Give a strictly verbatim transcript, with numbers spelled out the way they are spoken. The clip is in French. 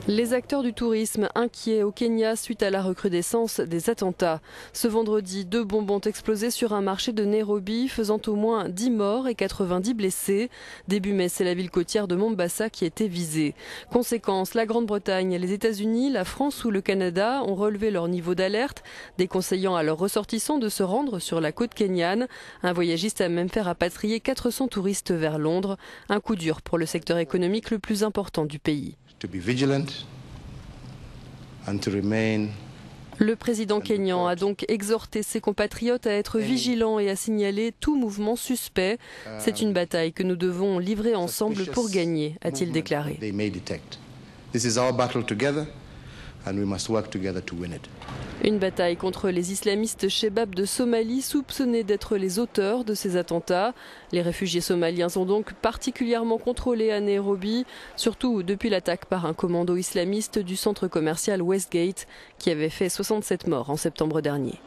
Les acteurs du tourisme inquiets au Kenya suite à la recrudescence des attentats. Ce vendredi, deux bombes ont explosé sur un marché de Nairobi, faisant au moins dix morts et quatre-vingt-dix blessés. Début mai, c'est la ville côtière de Mombasa qui était visée. Conséquence, la Grande-Bretagne, les États-Unis, la France ou le Canada ont relevé leur niveau d'alerte, déconseillant à leurs ressortissants de se rendre sur la côte kenyane. Un voyagiste a même fait rapatrier quatre cents touristes vers Londres. Un coup dur pour le secteur économique le plus important du pays. To be vigilant and to remain. Le président kényan a donc exhorté ses compatriotes à être vigilants et à signaler tout mouvement suspect. C'est une bataille que nous devons livrer ensemble pour gagner, a-t-il déclaré. This is our battle together and we must work together to win it. Une bataille contre les islamistes Chebab de Somalie, soupçonnés d'être les auteurs de ces attentats. Les réfugiés somaliens sont donc particulièrement contrôlés à Nairobi, surtout depuis l'attaque par un commando islamiste du centre commercial Westgate, qui avait fait soixante-sept morts en septembre dernier.